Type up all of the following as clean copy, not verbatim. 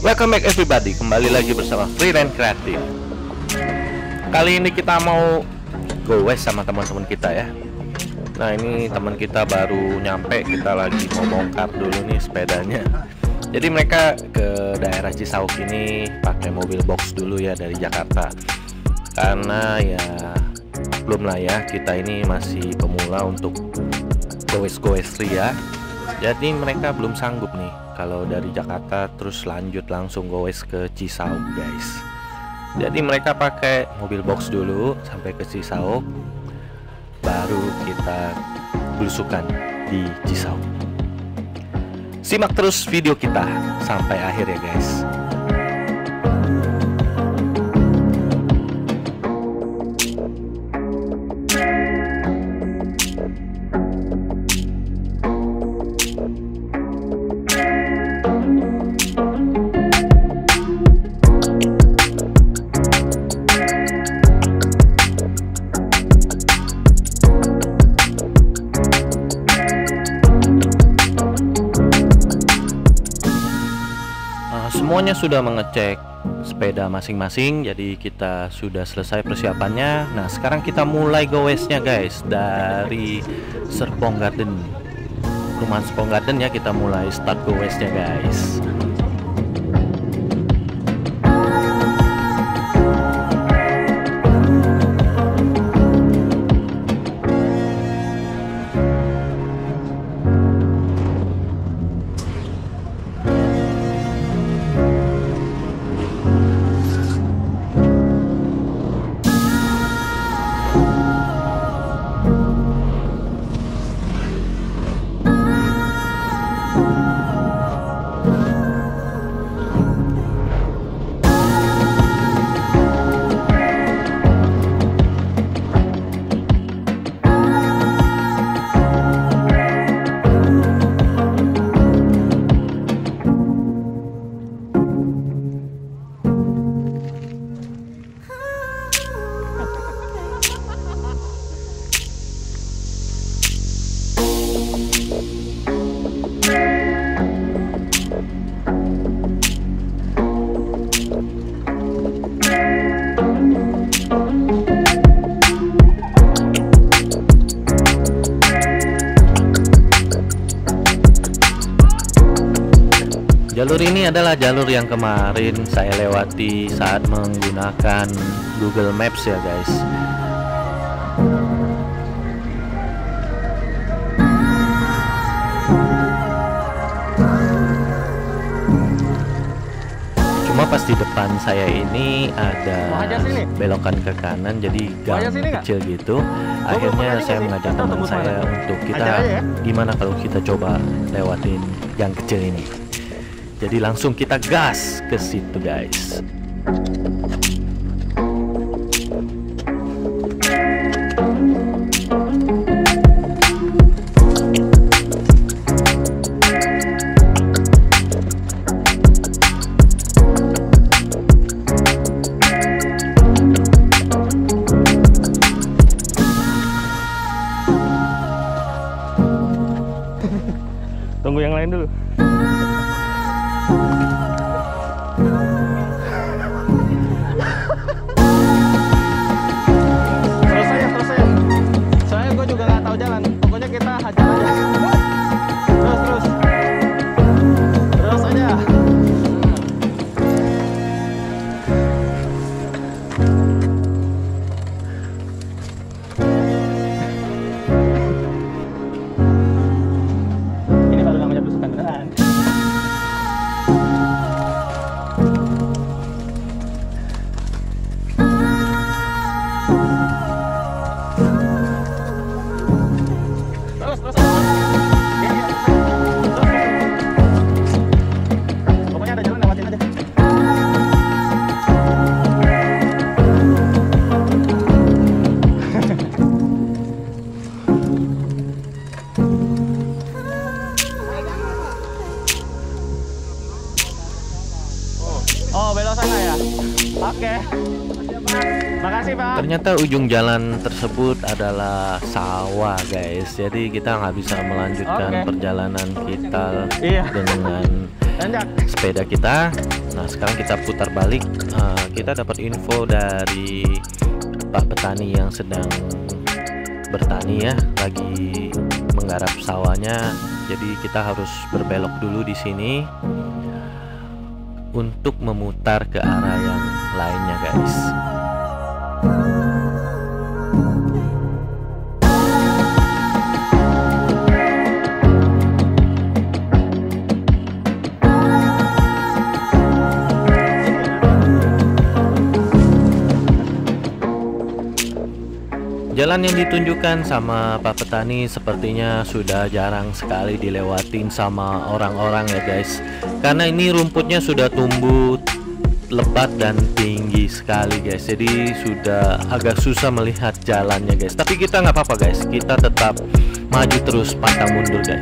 Welcome back everybody, kembali lagi bersama Freeran Kreatif. Kali ini kita mau go west sama teman-teman kita ya. Nah ini teman kita baru nyampe, kita lagi mau bongkar dulu nih sepedanya. Jadi mereka ke daerah Cisauk ini pakai mobil box dulu ya dari Jakarta. Karena ya belum lah ya, kita ini masih pemula untuk go west ya. Jadi mereka belum sanggup nih kalau dari Jakarta terus lanjut langsung goes ke Cisauk guys. Jadi mereka pakai mobil box dulu sampai ke Cisauk, baru kita belusukan di Cisauk. Simak terus video kita sampai akhir ya guys. Semuanya sudah mengecek sepeda masing-masing, jadi kita sudah selesai persiapannya. Nah sekarang kita mulai goesnya guys, dari Serpong Garden, perumahan Serpong Garden ya, kita mulai start goesnya guys. Jalur ini adalah jalur yang kemarin saya lewati saat menggunakan Google Maps ya guys. Cuma pas di depan saya ini ada belokan ke kanan, jadi gang kecil gitu. Akhirnya saya mengajak teman saya untuk kita gimana kalau kita coba lewatin gang kecil ini. Jadi langsung kita gas ke situ guys. Tunggu yang lain dulu. Soalnya gue juga nggak tahu jalan. Pokoknya kita hajar aja. Terus aja. Ini baru namanya belusukan beneran. Oh, belok sana ya? Oke. Makasih Pak. Ternyata ujung jalan tersebut adalah sawah guys. Jadi kita nggak bisa melanjutkan Oke. perjalanan kita Iya. dengan Lanjut. sepeda kita. Nah sekarang kita putar balik. Kita dapat info dari Pak petani yang sedang bertani ya, lagi menggarap sawahnya. Jadi kita harus berbelok dulu di sini untuk memutar ke arah yang lainnya guys. Jalan yang ditunjukkan sama Pak petani sepertinya sudah jarang sekali dilewatin sama orang-orang ya guys, karena ini rumputnya sudah tumbuh lebat dan tinggi sekali guys, jadi sudah agak susah melihat jalannya guys. Tapi kita nggak apa-apa guys, kita tetap maju terus pantang mundur guys.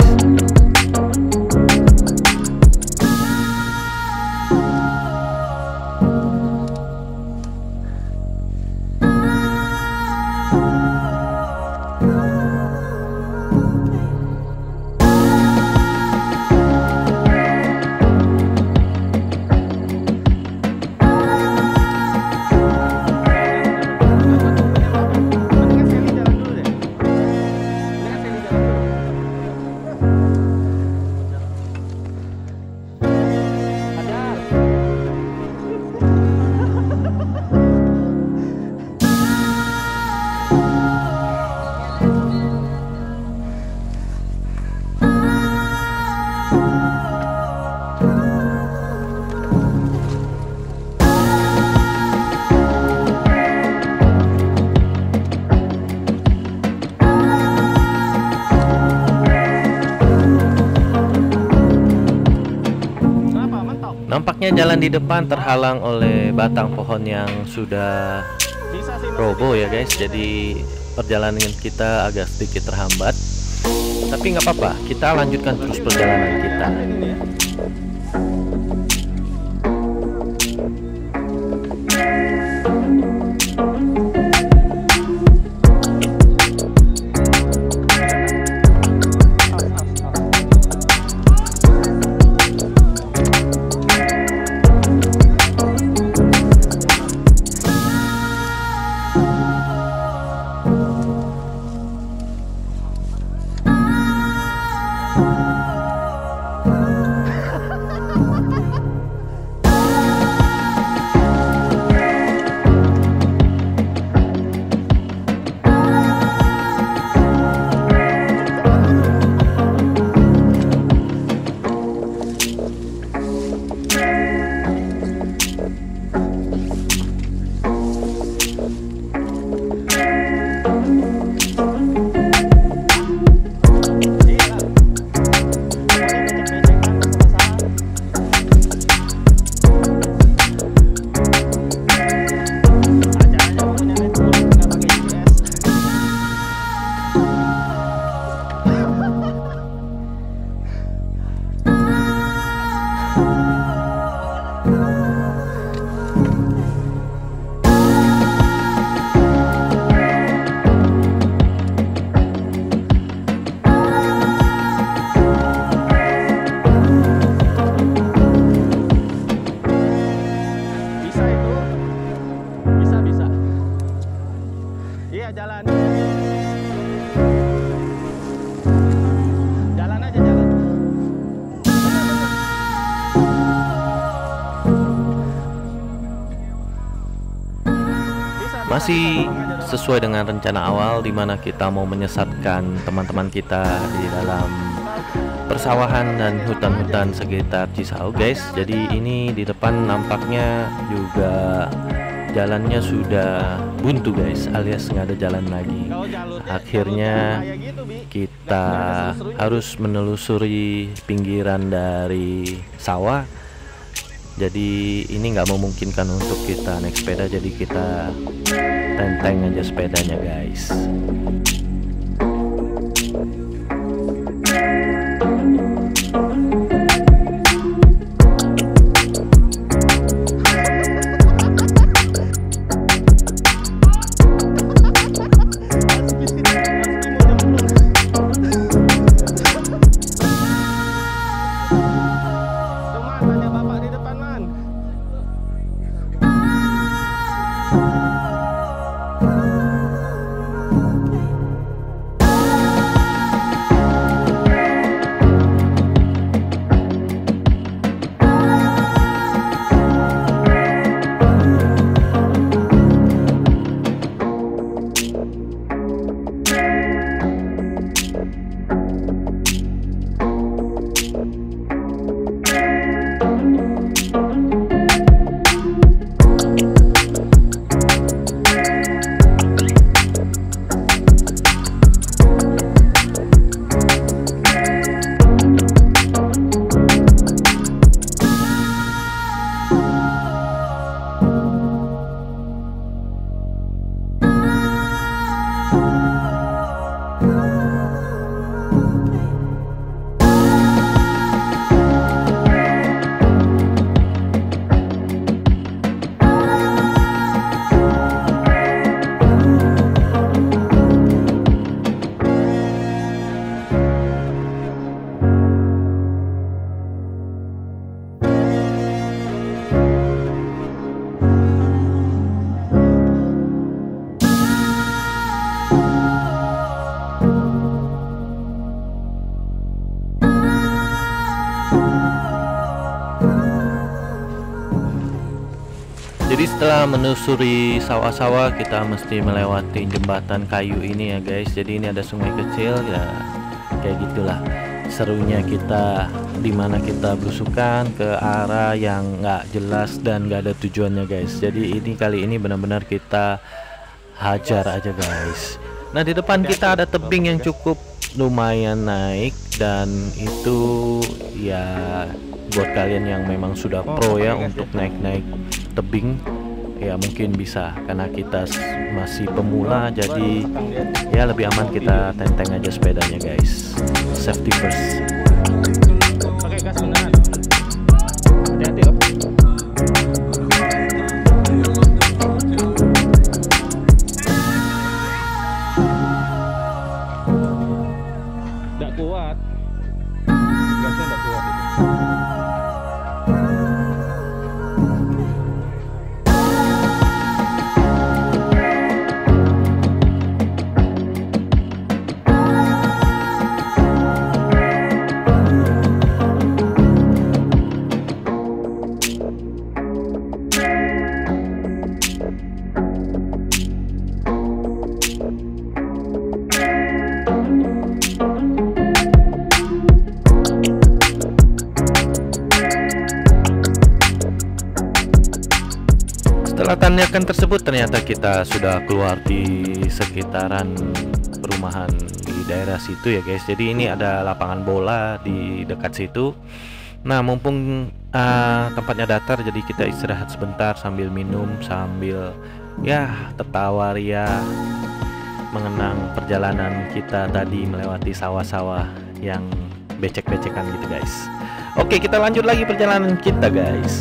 Nampaknya jalan di depan terhalang oleh batang pohon yang sudah roboh ya guys, jadi perjalanan kita agak sedikit terhambat. Tapi nggak apa-apa, kita lanjutkan terus perjalanan kita. Masih sesuai dengan rencana awal, di mana kita mau menyesatkan teman-teman kita di dalam persawahan dan hutan-hutan sekitar Cisauk guys. Jadi ini di depan nampaknya juga jalannya sudah buntu guys, alias nggak ada jalan lagi. Akhirnya kita harus menelusuri pinggiran dari sawah. Jadi ini nggak memungkinkan untuk kita naik sepeda, jadi kita tenteng aja sepedanya guys. Jadi setelah menelusuri sawah-sawah, kita mesti melewati jembatan kayu ini ya guys. Jadi ini ada sungai kecil ya, kayak gitulah serunya kita, dimana kita belusukan ke arah yang nggak jelas dan nggak ada tujuannya guys. Jadi ini kali ini benar-benar kita hajar aja guys. Nah di depan kita ada tebing yang cukup lumayan naik, dan itu ya buat kalian yang memang sudah pro ya untuk naik-naik tebing ya mungkin bisa, karena kita masih pemula jadi ya lebih aman kita tenteng aja sepedanya guys. Safety first. Pakai gas beneran. Hati-hati loh. Nggak kuat. Gasnya nggak kuat itu. Setelah tanyakan tersebut, ternyata kita sudah keluar di sekitaran perumahan di daerah situ ya guys. Jadi ini ada lapangan bola di dekat situ. Nah mumpung tempatnya datar, jadi kita istirahat sebentar sambil minum, sambil ya tertawa ria mengenang perjalanan kita tadi melewati sawah-sawah yang becek-becekan gitu guys. Oke, kita lanjut lagi perjalanan kita guys.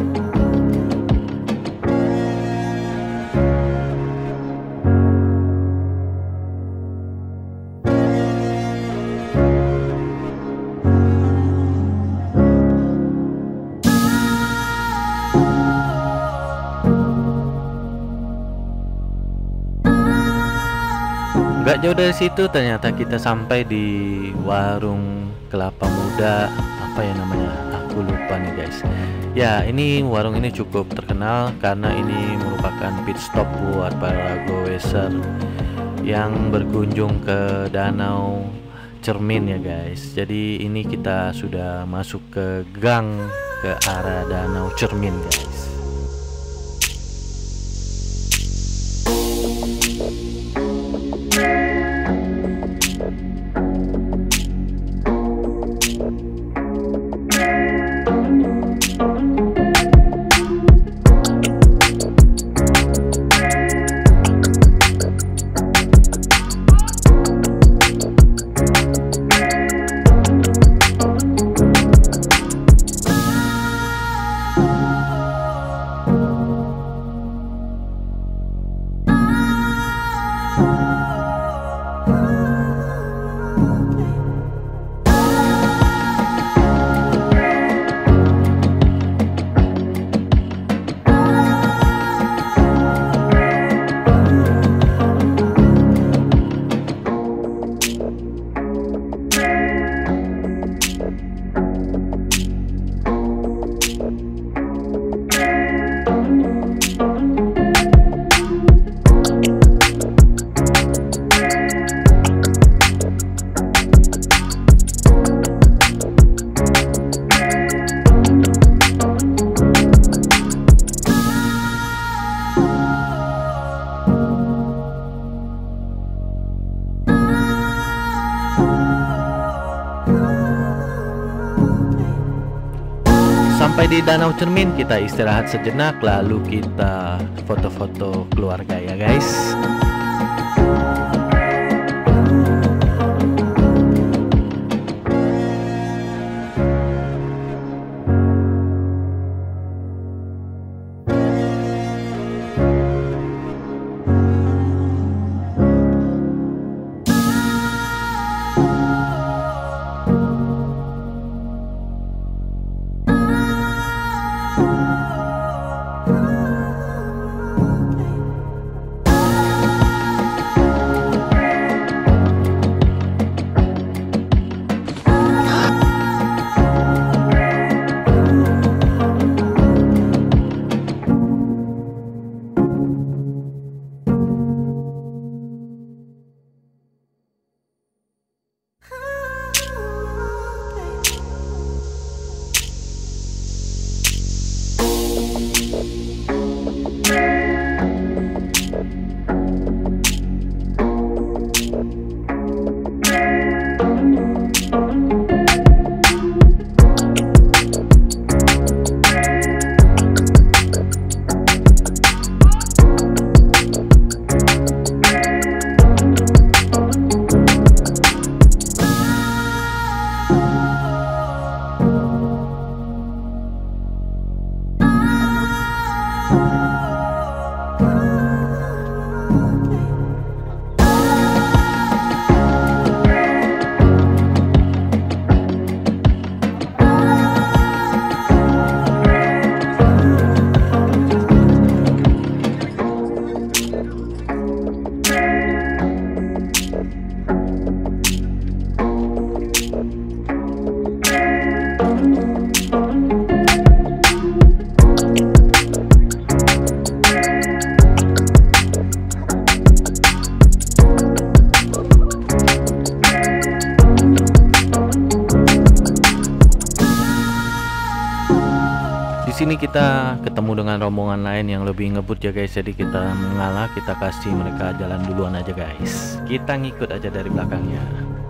Gak jauh dari situ ternyata kita sampai di warung kelapa muda, apa ya namanya, aku lupa nih guys. Ya ini warung ini cukup terkenal karena ini merupakan pit stop buat para goeser yang berkunjung ke Danau Cermin ya guys. Jadi ini kita sudah masuk ke gang ke arah Danau Cermin guys. Sampai di Danau Cermin kita istirahat sejenak, lalu kita foto-foto keluarga ya guys. sini kita ketemu dengan rombongan lain yang lebih ngebut ya guys. Jadi kita mengalah, kita kasih mereka jalan duluan aja guys. Kita ngikut aja dari belakangnya.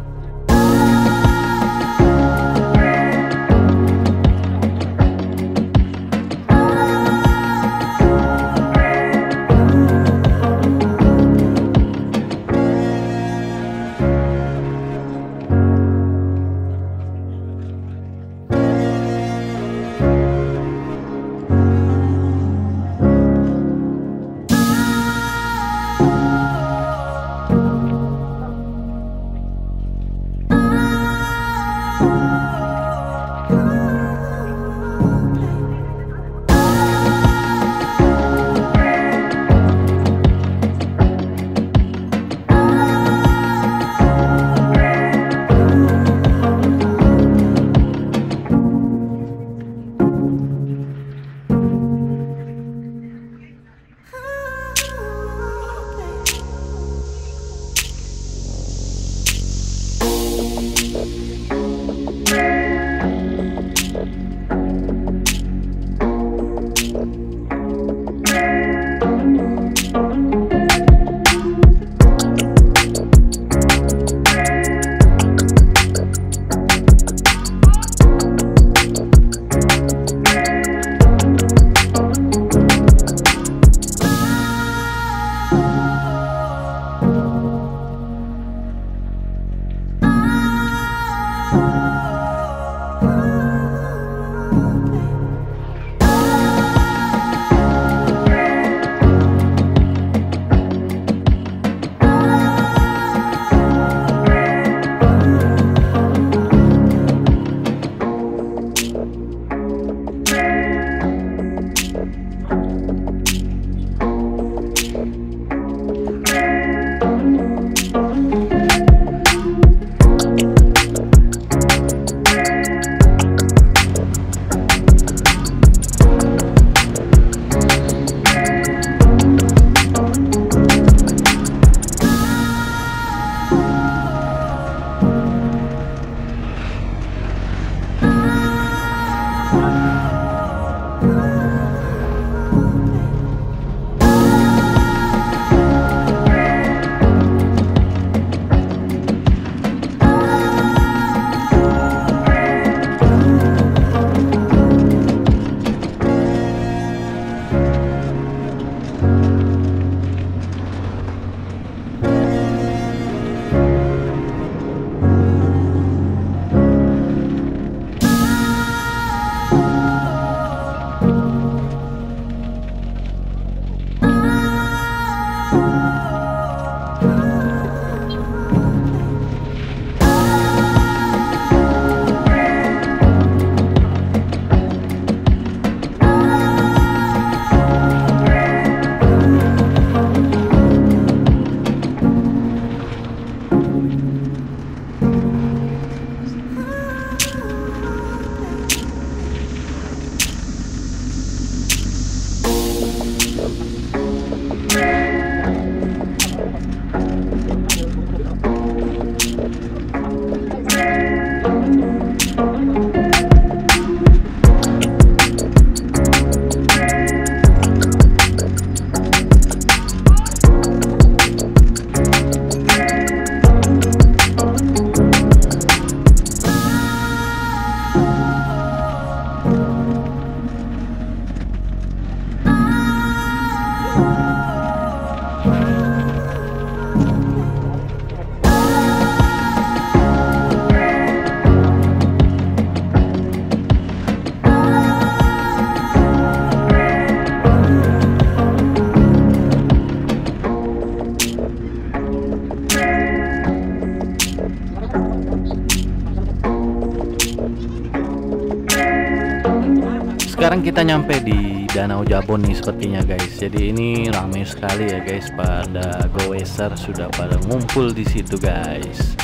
Sekarang kita nyampe di Danau Jabon nih sepertinya guys. Jadi ini ramai sekali ya guys, pada goeser sudah pada ngumpul di situ guys.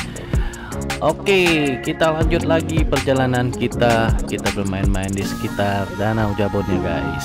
Oke, kita lanjut lagi perjalanan kita. Kita bermain-main di sekitar Danau Jabon ya guys.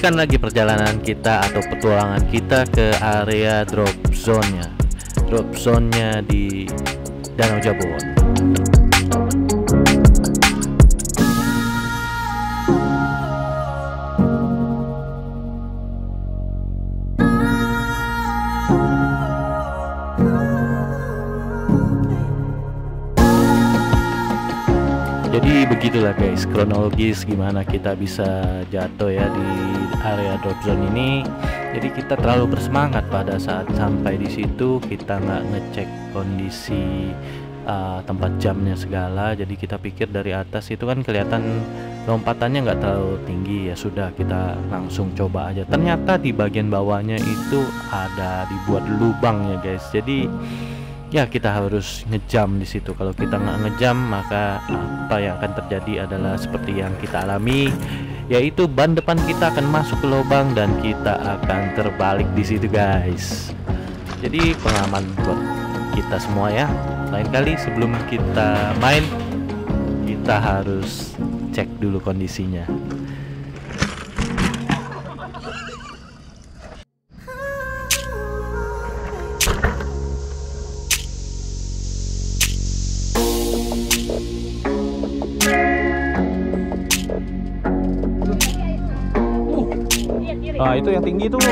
teruskan lagi perjalanan kita atau petualangan kita ke area drop zone-nya. Drop zone-nya di Danau Jabon. Jadi begitulah guys, kronologis gimana kita bisa jatuh ya di area drop zone ini. Jadi kita terlalu bersemangat pada saat sampai di situ, kita nggak ngecek kondisi tempat jamnya segala. Jadi kita pikir dari atas itu kan kelihatan lompatannya nggak terlalu tinggi, ya sudah kita langsung coba aja. Ternyata di bagian bawahnya itu ada dibuat lubang ya guys. Jadi ya kita harus ngejam di situ. Kalau kita nggak ngejam, maka apa yang akan terjadi adalah seperti yang kita alami, yaitu ban depan kita akan masuk ke lubang dan kita akan terbalik di situ guys. Jadi pengalaman buat kita semua ya. Lain kali sebelum kita main, kita harus cek dulu kondisinya. Ah, itu yang tinggi tuh.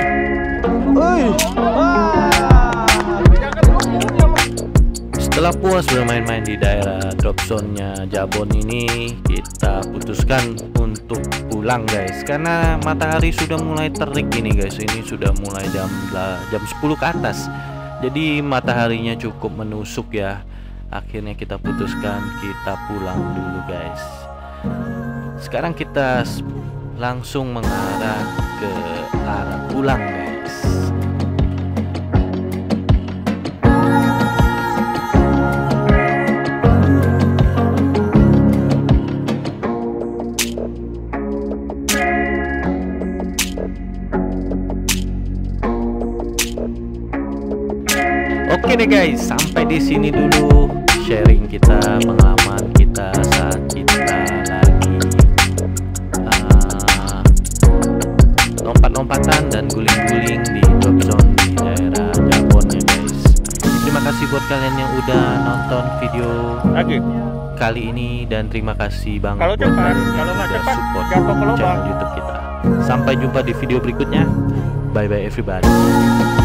Setelah puas bermain-main di daerah drop zone-nya Jabon ini, kita putuskan untuk pulang guys, karena matahari sudah mulai terik ini guys. Ini sudah mulai jam 10 ke atas, jadi mataharinya cukup menusuk ya. Akhirnya kita putuskan kita pulang dulu guys. Sekarang kita langsung mengarah ke arah pulang guys. Oke deh guys, sampai di sini dulu sharing kita, pengalaman kita saat kita lagi lompat-lompatan dan guling-guling di drop zone di daerah Jabon ya guys. Terima kasih buat kalian yang udah nonton video kali ini, dan terima kasih banget buat kalian yang udah support channel YouTube kita. Sampai jumpa di video berikutnya. Bye bye everybody.